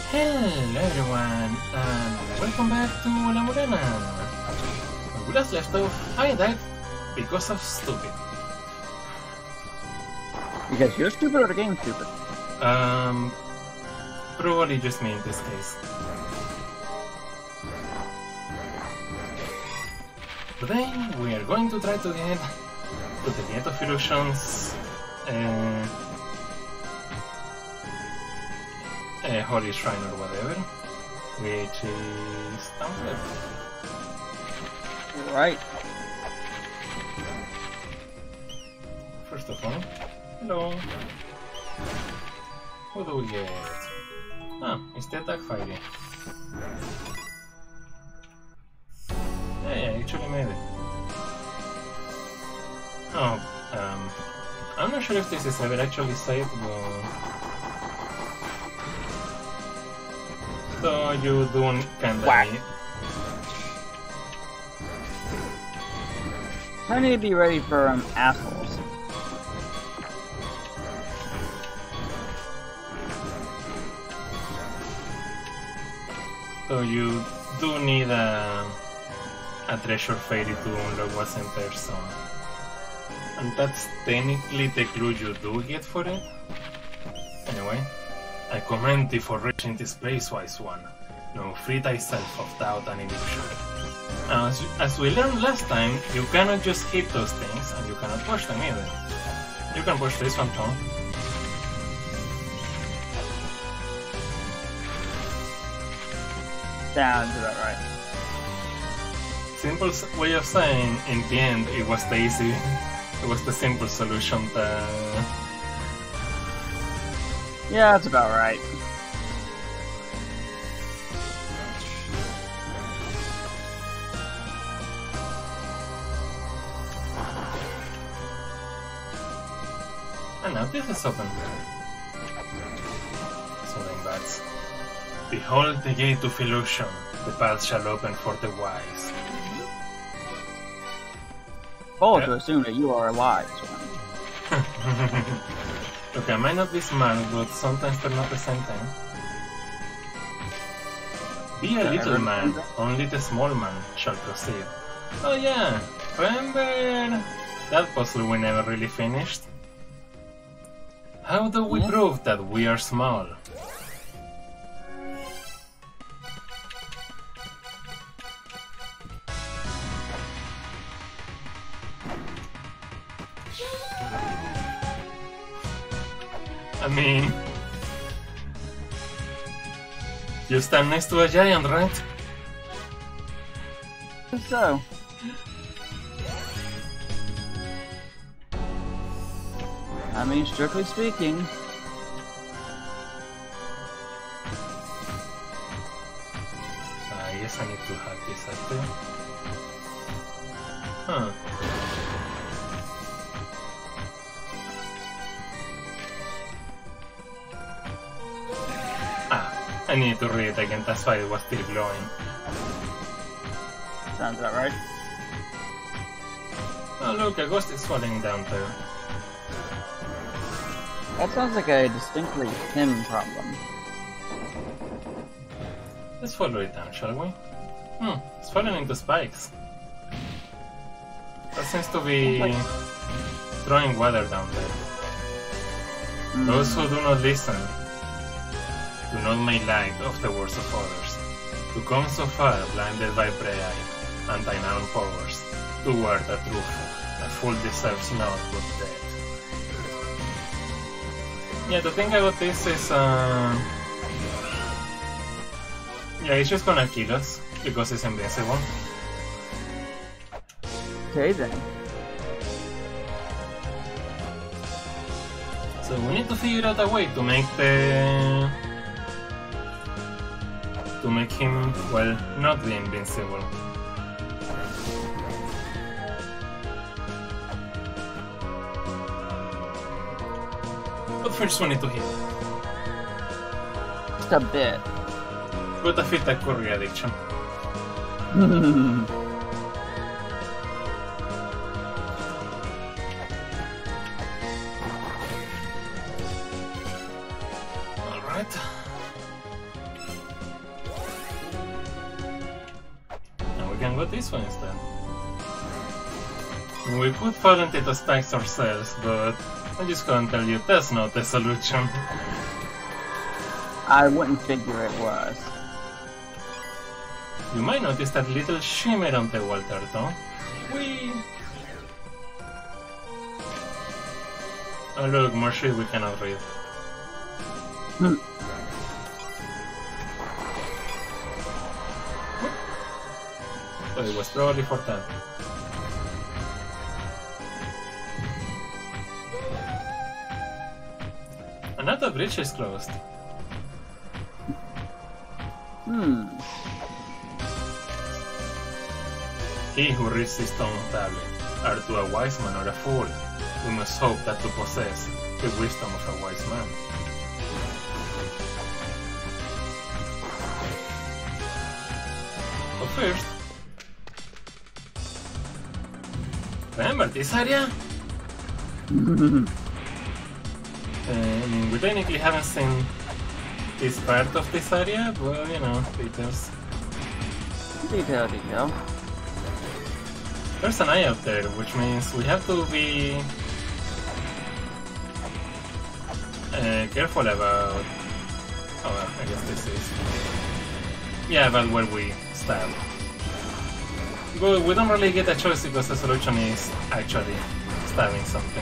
Hello everyone, and welcome back to La Morena. When we last left off, I died because of stupid. Because you're stupid or the game's stupid? Probably just me in this case. Today we are going to try to get to the Gate of Illusions Holy Shrine or whatever, which is down there. Right. First of all, hello. What do we get? Ah, it's the attack fighting. Hey, I actually made it. Oh, I'm not sure if this is ever actually saved, but... So you don't kinda need... I need to be ready for assholes. So you do need a treasure fairy to unlock what's in there, so... And that's technically the clue you do get for it. Anyway, I commend thee for reaching this place, wise one. Now free thyself of doubt and illusion. As we learned last time, you cannot just hit those things, and you cannot push them either. You can push this one too. Sounds about right. Simple way of saying, in the end, it was the easy, it was the simple solution to... Yeah, that's about right. And now this is open. So then that's... Behold the gate of illusion, the path shall open for the wise. Bold to assume that you are a wise one. Look, I might not be smart, but sometimes they're not the same thing. Be a little man, only the small man shall proceed. Oh yeah, remember that puzzle we never really finished? How do we prove that we are small? I mean, you stand next to a giant, right? So. I mean, strictly speaking. I guess I need to hack this up there. Huh. I need to read it again, that's why it was still glowing. Sounds about right. Oh look, a ghost is falling down there. That sounds like a distinctly him problem. Let's follow it down, shall we? It's falling into spikes. That seems to be throwing water down there. Those who do not listen do not make light of the words of others, to come so far blinded by prey and unknown powers, toward the truth, a fool deserves naught but death. Yeah, the thing about this is, yeah, it's just gonna kill us, because it's invincible. Okay then. So we need to figure out a way to make the... to make him, well, not be invincible. But first we need to hit. Just a bit. Gotta fit that curry addiction. we can go this way instead. We could fall into the spikes ourselves, but I'm just gonna tell you that's not the solution. I wouldn't figure it was. You might notice that little shimmer on the water, though. Whee! Oh look, more shit we cannot read. So it was probably for that. Another bridge is closed. He who reads this stone tablet, art thou a wise man or a fool? We must hope that to possess the wisdom of a wise man. But first, remember this area? I mean, we technically haven't seen this part of this area, but you know, details. Detail. There's an eye out there, which means we have to be careful about... Oh, I guess this is... Yeah, about where we stab. But we don't really get a choice because the solution is actually stabbing something.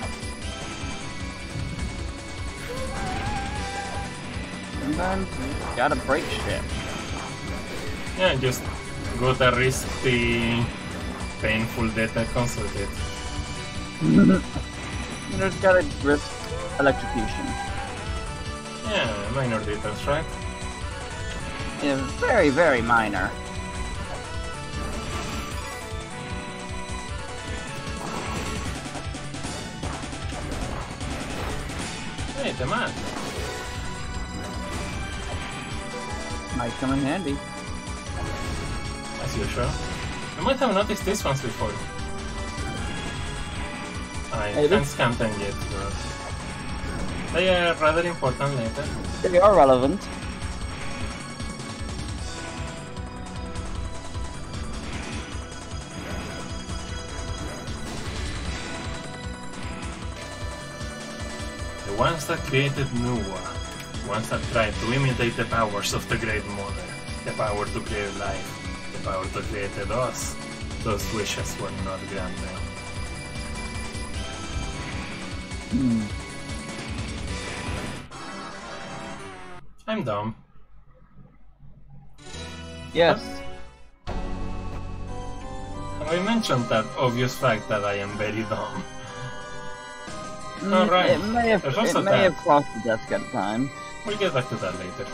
Sometimes you gotta break shit. Yeah, just gotta risk the painful death that comes with it. You just gotta risk electrocution. Yeah, minor details, right? Yeah, very, very minor. Hey, the man. Might come in handy. As usual. You might have noticed these ones before. I can't scan them yet, but they are rather important later. They are relevant. The ones that created Nuwa, ones that tried to imitate the powers of the Great Mother, the power to create life, the power to create us, those wishes were not granted. I'm dumb. Yes. Have I mentioned that obvious fact that I am very dumb? Alright, It may have crossed the desk at a time. We'll get back to that later.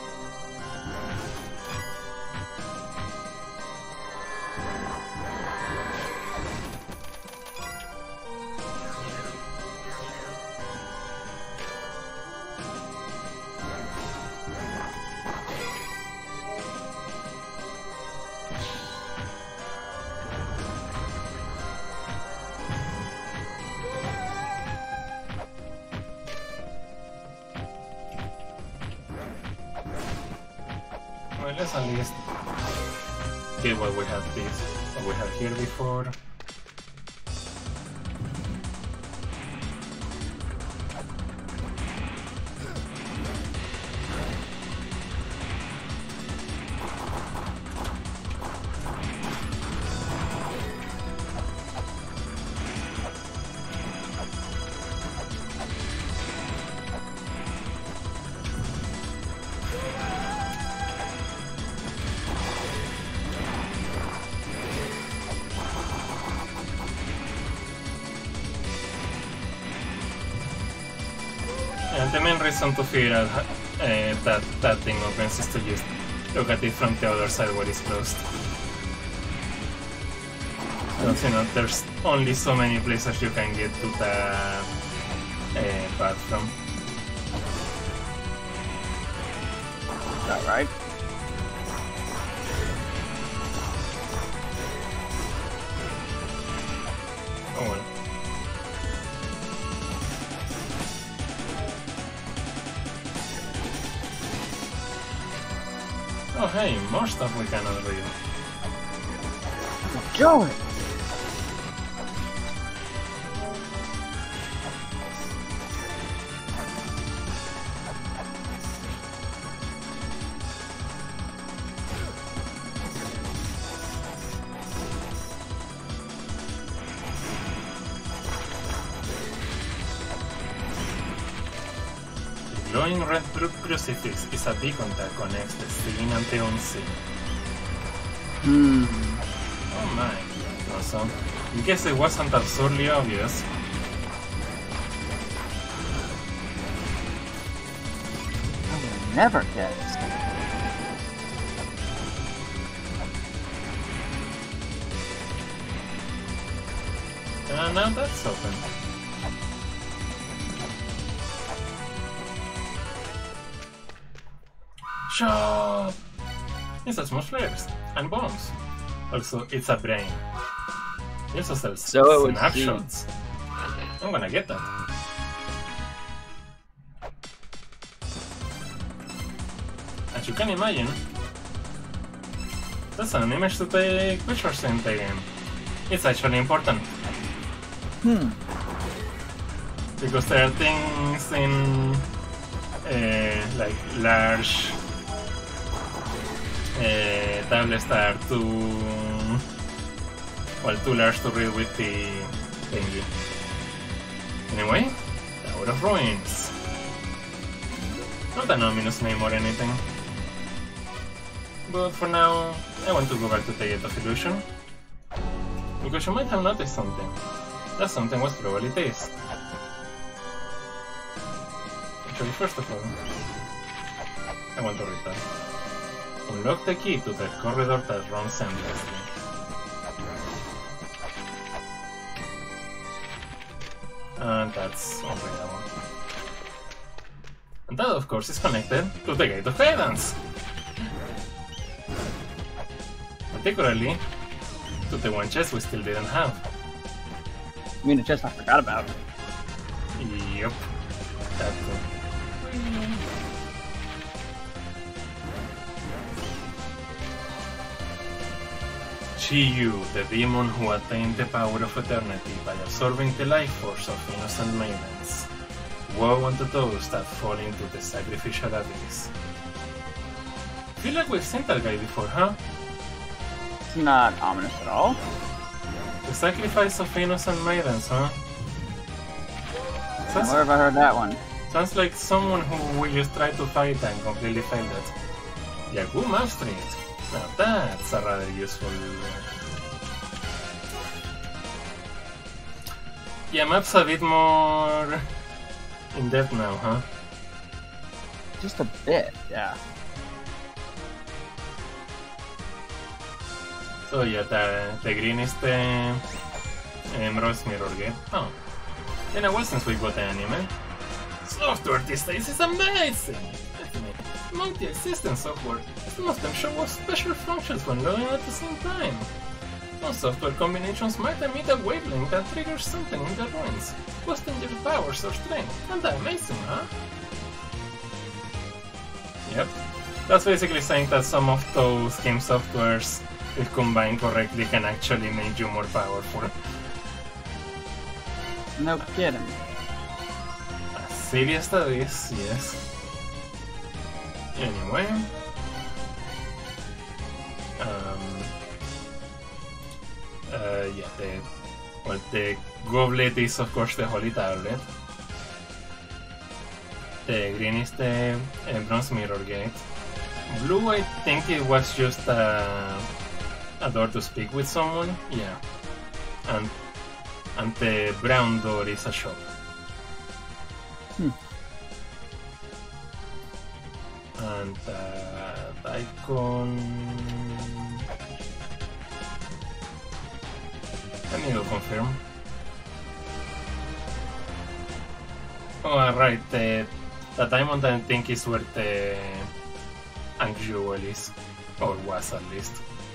Well, let's at least get what we had here before. And the main reason to fear that thing opens is to just look at it from the other side where it's closed. Because, you know, there's only so many places you can get to the path from. Is that right? Oh well. Oh hey, more stuff we cannot read. Joey! Glowing red crucifix is a beacon that connects the scene and the unseen. Oh my, awesome. I guess it wasn't absurdly obvious. I will never guess. Now that's open. Shop! It has more flares and bombs. Also, it's a brain. It also sells So snapshots. I'm gonna get that. As you can imagine, that's an image to take pictures in the game. It's actually important. Because there are things in like large tablets that are too large to read with the thingy. Anyway, Tower of Ruins. Not an ominous name or anything. But for now, I want to go back to the Gate of Illusion. Because you might have noticed something. That something was probably this. Actually, first of all, I want to read that. Unlock the key to the corridor that runs endlessly. And that's unreadable. And that, of course, is connected to the Gate of Guidance. Particularly to the one chest we still didn't have. You mean the chest I forgot about? Yep, that too. Chi-Yu, the demon who attained the power of eternity by absorbing the life force of innocent maidens. Woe unto those that fall into the sacrificial abyss. Feel like we've seen that guy before, huh? It's not ominous at all. The sacrifice of innocent maidens, huh? Where have I heard that one? Sounds like someone who we just tried to fight and completely failed it. Yagu Map Street. Now that's a rather useful... Yeah, map's a bit more... in depth now, huh? Just a bit, yeah. So yeah, the green is the Bronze Mirror Gate. Oh. Been a while since we got the anime. Software these days is amazing! Multi-existent software. Some of them show off special functions when loading at the same time. Some software combinations might emit a wavelength that triggers something in the ruins, boosting your powers or strength. Isn't that amazing, huh? Yep. That's basically saying that some of those game softwares, if combined correctly, can actually make you more powerful. No kidding. As silly as that is, yes. Anyway, yeah, the goblet is of course the holy tablet. The green is the Bronze Mirror Gate. Blue, I think it was just a door to speak with someone. Yeah, and the brown door is a shop. And icon... Let me go confirm. Oh, right, the diamond I think is where the Ankh Jewel is. Or was at least.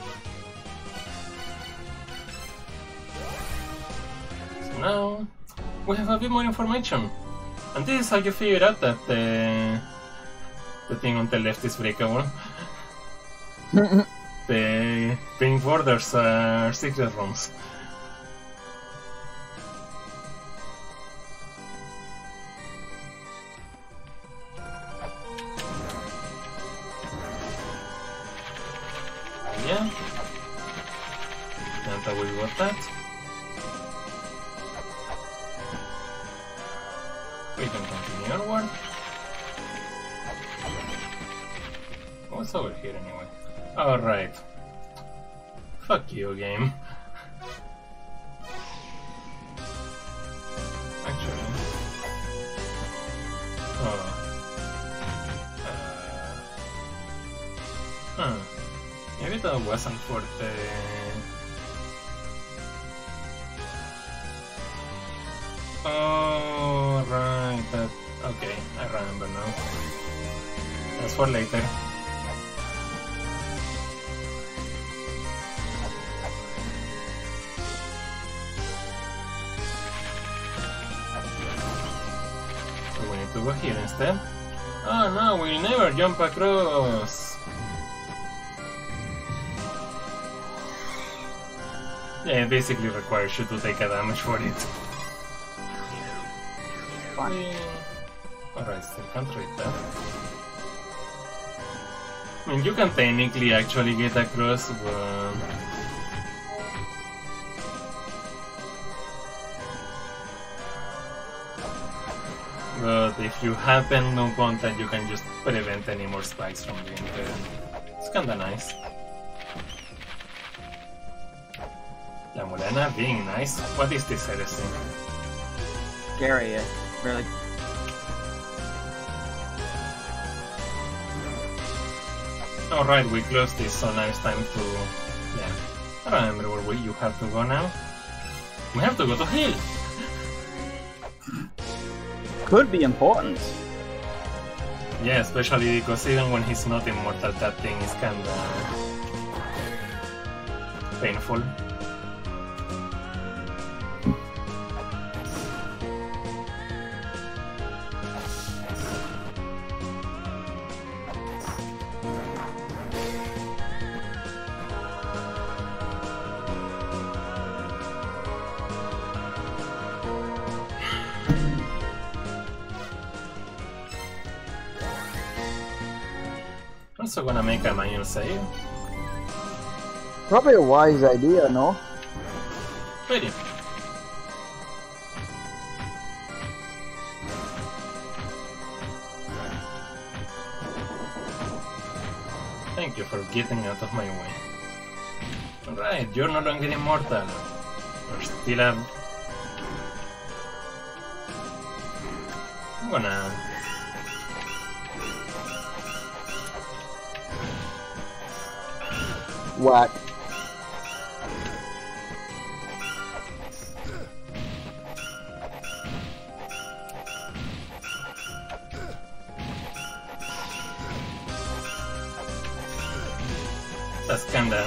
So now we have a bit more information. And this is how you figure out that the thing on the left is breakable. The pink borders are secret rooms. Yeah. And we got that. We can continue onward. What's over here anyway? Alright. Fuck you, game. Actually. Oh. Maybe that wasn't for the... Oh, right. That... Okay, I remember now. That's for later. So we need to go here instead. Oh no, we'll never jump across! Yeah, it basically requires you to take a damage for it. Alright, still can't read that. I mean, you can technically actually get across, but... But if you have no contact, you can just prevent any more spikes from being there. It's kinda nice. La Morena being nice? What is this heresy? Scary, really. Alright, we closed this, so now it's time to... Yeah. I don't remember where you have to go now. We have to go to Hill! Could be important. Yeah, especially because even when he's not immortal, that thing is kinda... painful. Also gonna make a manual save. Probably a wise idea, no? Ready. Thank you for getting out of my way. Alright, you're no longer immortal. You're still a... I'm gonna... Whack. That's kinda...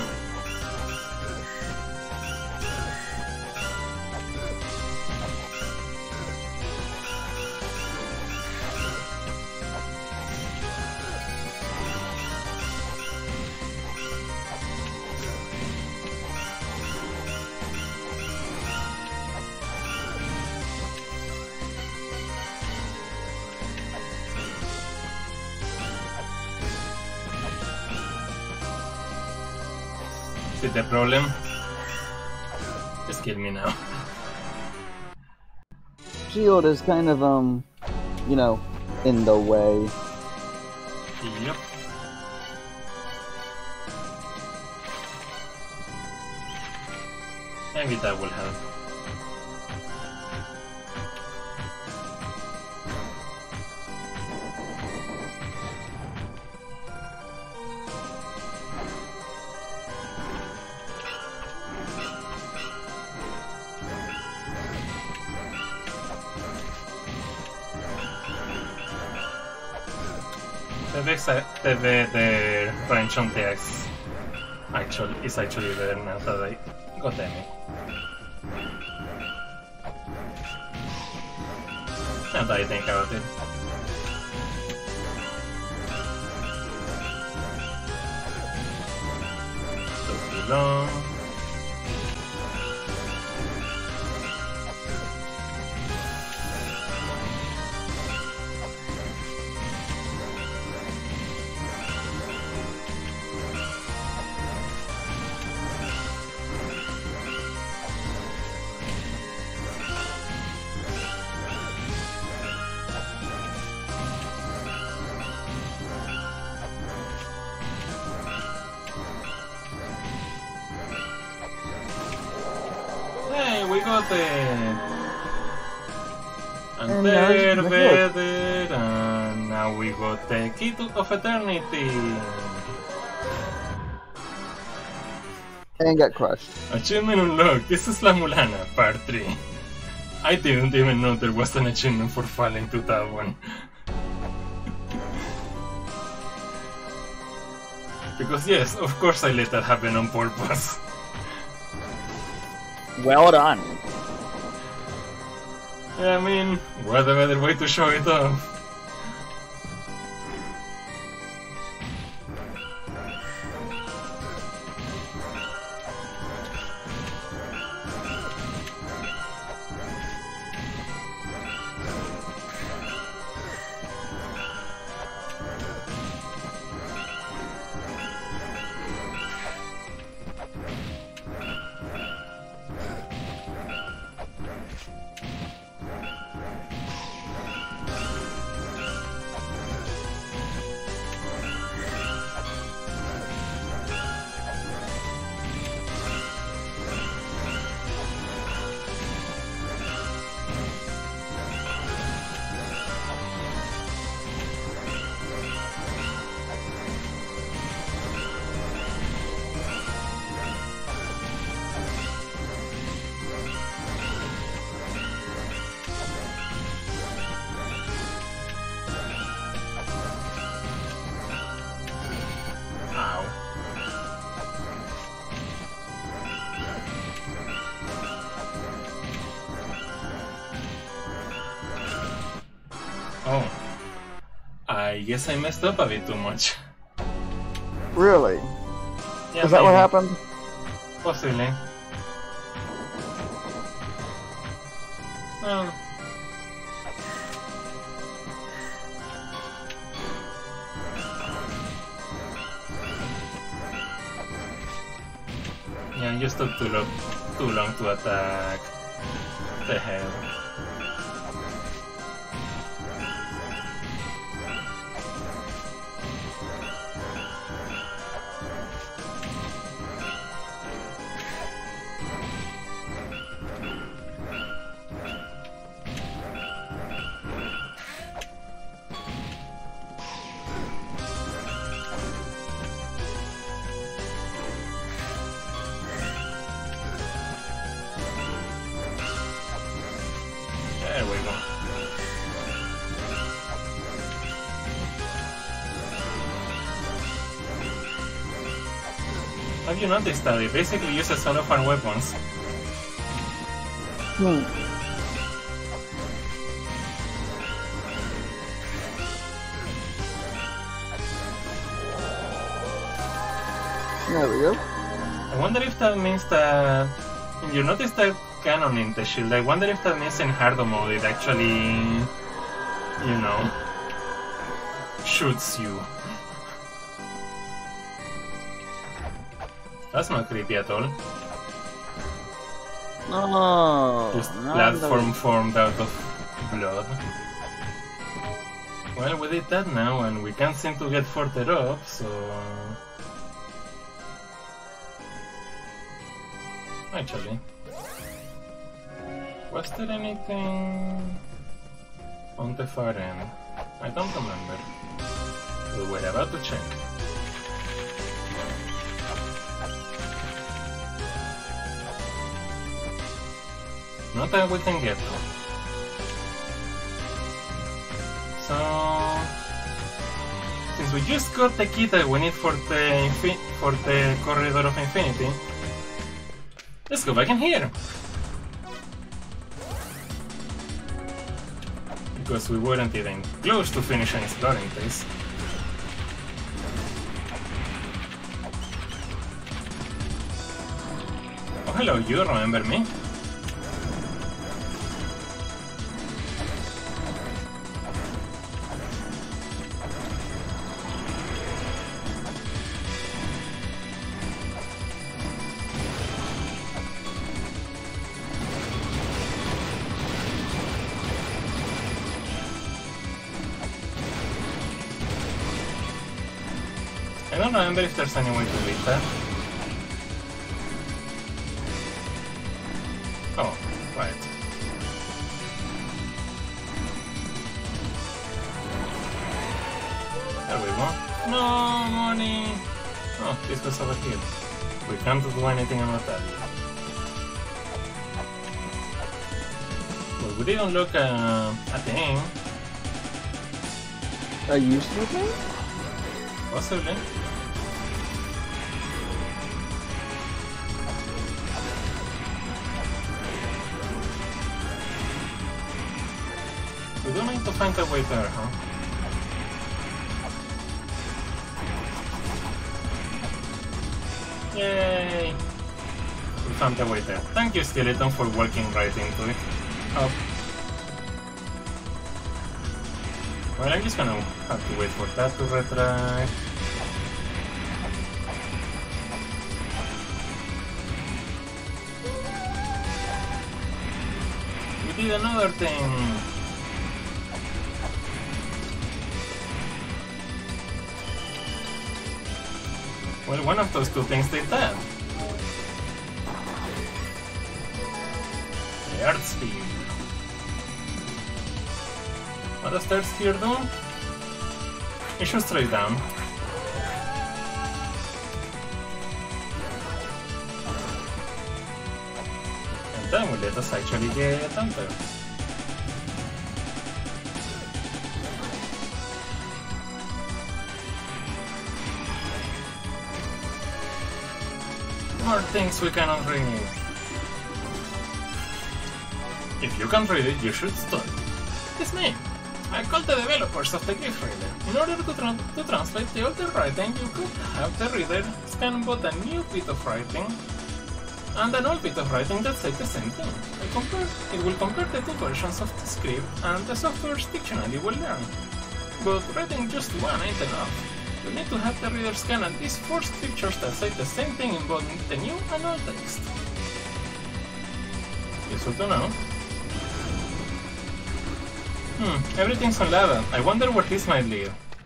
See the problem? Just kill me now. Shield is kind of, you know, in the way. Yep. Maybe that will help. The range on the X is actually there now that I got any. Now that I think about it. long. Hey, we got it! And there, and now we got the Key of Eternity! And get crushed. Achievement unlocked, this is La Mulana, part 3. I didn't even know there was an achievement for falling to that one. Because yes, of course I let that happen on purpose. Well done. Yeah, I mean, what a better way to show it off. Oh, I guess I messed up a bit too much. Really? Yeah, Is that what maybe. happened? Possibly. Oh. Yeah, you took too long to attack the head. There we go. Have you noticed that it basically uses all of our weapons? There we go. I wonder if that means that... You notice that cannon in the shield. I wonder if that means in hardo mode it actually... You know... shoots you. That's not creepy at all. No. Just no, platform no. formed out of blood. Well, we did that now, and we can't seem to get further up, so... Actually... Was there anything... on the far end? I don't remember. We were about to check. Not that we can get to. So... Since we just got the key that we need for the Corridor of Infinity, let's go back in here! Because we weren't even close to finishing exploring this. hello, you remember me? I don't remember if there's any way to beat that. Oh, right. There we go. No money! Oh, this was over here. We can't do anything about that yet. Well, we didn't look a thing. A useful thing? Possibly. We do need to find a way there, huh? Yay! We found a way there. Thank you, Skeleton, for working right into it. Oh. Well, I'm just gonna have to wait for that to retry. We did another thing! Well, one of those two things did that. The Earth Spear. What does the Earth Spear do? It shoots straight down. And then will let us actually get under. More things we cannot read. If you can read it, you should study. It's me. I called the developers of the Glyph Reader. In order to translate the older writing, you could have the reader scan both a new bit of writing and an old bit of writing that say the same thing. It will compare the two versions of the script, and the software's dictionary will learn. But reading just one ain't enough. You need to have the reader scan at least 4 scriptures that say the same thing in both the new and old text. Useful to know. Everything's on lava. I wonder where this might lead.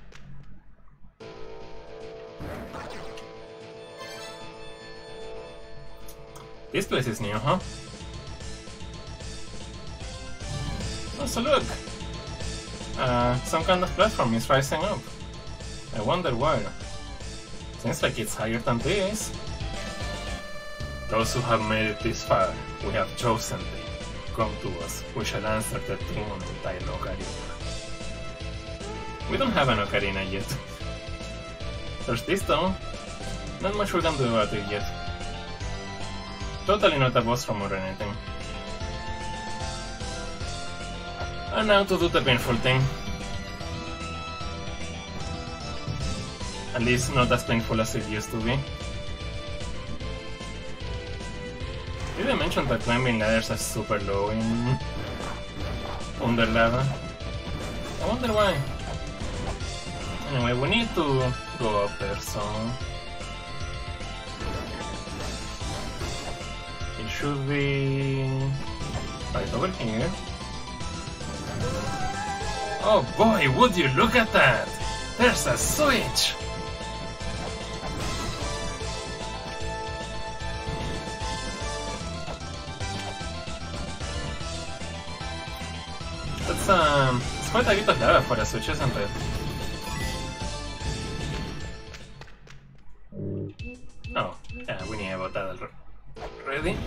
This place is new, huh? Oh, so look! Some kind of platform is rising up. I wonder why. Seems like it's higher than this. Those who have made it this far, we have chosen thee. Come to us, we shall answer the tune in thine ocarina. We don't have an ocarina yet. There's this though. Not much we can do about it yet. Totally not a boss room or anything. And now to do the painful thing. At least not as painful as it used to be. Did I mention that climbing ladders are super low in under lava? I wonder why. Anyway, we need to go up there, so it should be right over here. Oh boy, would you look at that! There's a switch! It's quite a bit of lava for a switch, isn't it? Oh, yeah, we knew about that already.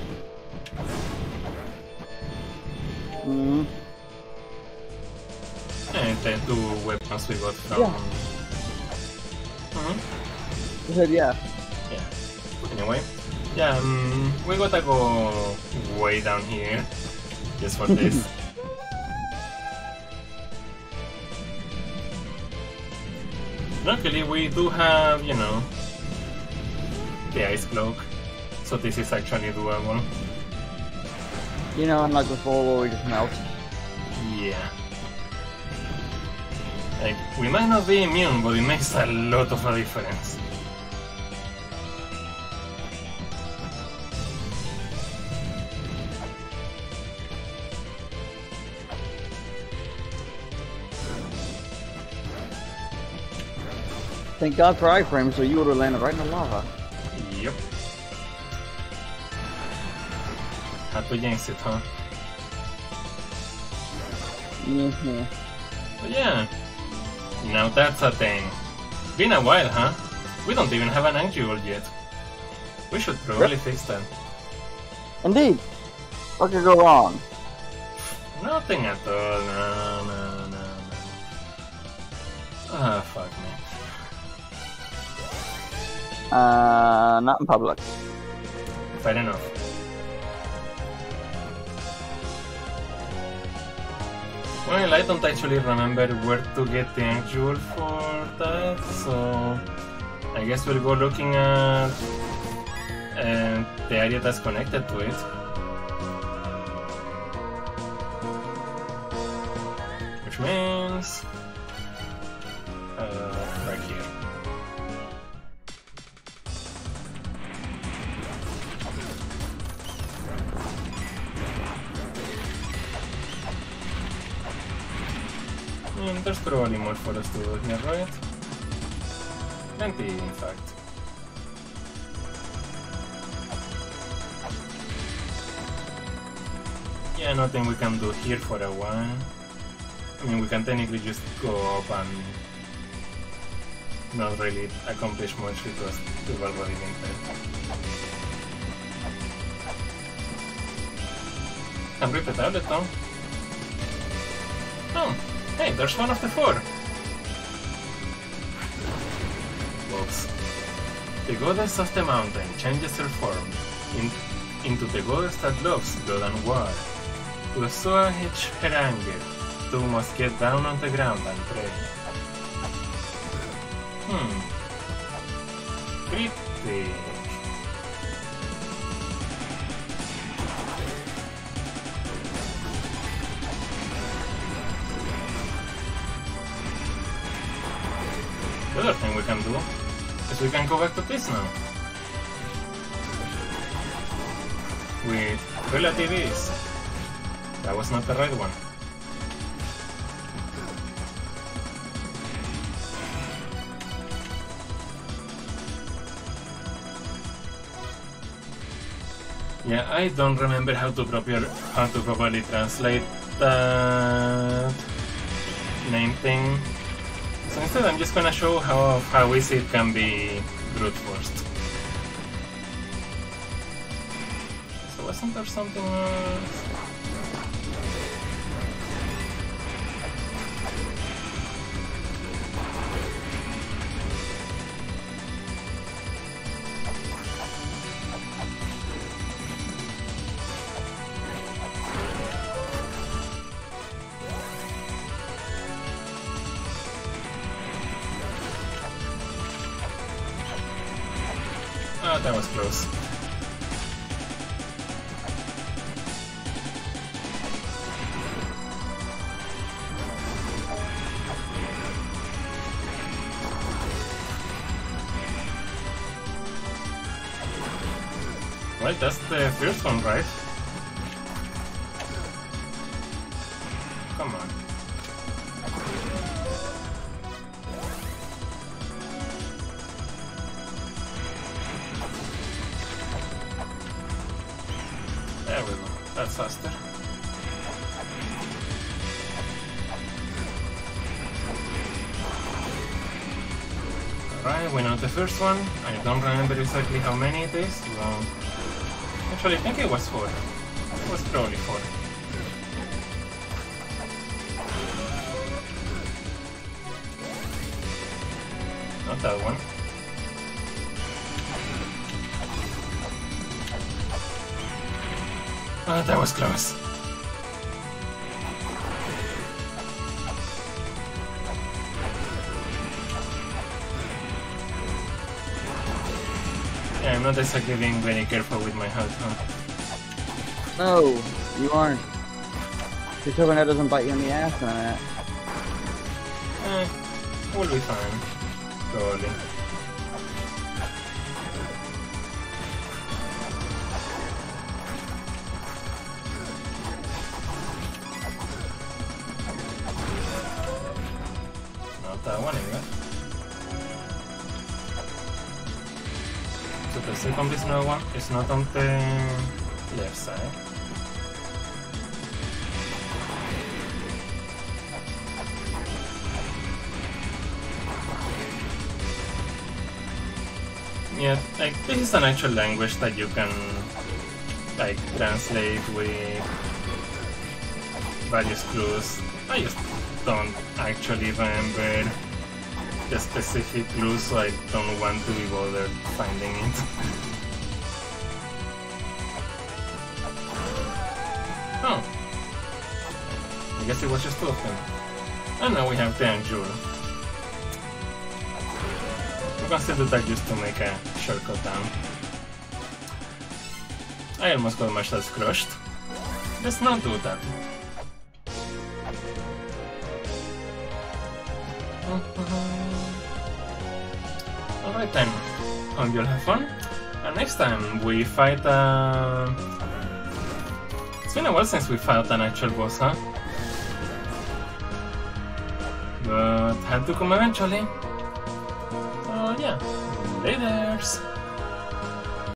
And the 2 weapons we got from... Yeah. You said yeah. Yeah. Anyway, yeah, we gotta go way down here just for this. Luckily, we do have, you know, the ice cloak, So this is actually doable. You know, unlike before where we just melt. Yeah. Like, we might not be immune, but it makes a lot of a difference. Thank God for iframes, so you would have landed right in the lava. Yep. Had to jinx it, huh? Mm-hmm. But yeah. Now that's a thing. Been a while, huh? We don't even have an actual yet. We should probably fix that. Indeed. What could go wrong? Nothing at all. No. Ah, fuck me. Not in public. Fair enough. Well, I don't actually remember where to get the actual for that, so I guess we'll go looking at the area that's connected to it. Which means right here. And there's probably more for us to do here, right? Plenty, in fact. Yeah, nothing we can do here for a while. I mean, we can technically just go up and not really accomplish much because we've already been there. Can rip the tablet though. Oh, hey, there's one of the four. Whoops. The goddess of the mountain changes her form into the goddess that loves God and war. To assuage her anger, thou must get down on the ground and pray. Pretty. The other thing we can do is we can go back to this now. With relative ease. That was not the right one. Yeah, I don't remember how to properly translate that name thing. So instead I'm just gonna show how easy it can be brute forced. So wasn't there something else? That was close. Well, that's the first one, right? Come on. There we go. That's faster. Alright, we know the first one. I don't remember exactly how many it is. Well, actually, I think it was 4. It was probably 4. Not that one. Oh, that was close. Yeah, I'm not exactly being very careful with my health, huh? No, you aren't. Just hoping that doesn't bite you in the ass on that. We'll be fine. Probably. Not that one anyway. So the second business one is not on the left side. Yeah, like this is an actual language that you can like translate with various clues. I just don't actually remember the specific clues, so I don't want to be bothered finding it. Oh. I guess it was just two of them. And now we have the Anjul. We can still do that just to make a shortcut down. I almost got my shells crushed. Let's not do that. Alright then, hope you'll have fun. And next time we fight It's been a while since we fought an actual boss, huh? But had to come eventually. So yeah, laters!